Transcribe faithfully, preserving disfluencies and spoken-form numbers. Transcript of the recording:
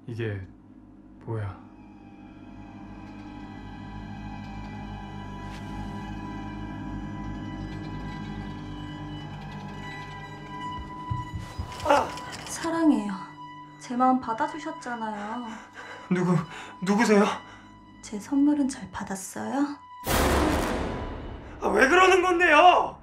이게 뭐야? 사랑해요. 제 마음 받아주셨잖아요. 누구, 누구세요? 제 선물은 잘 받았어요? 아, 왜 그러는 건데요?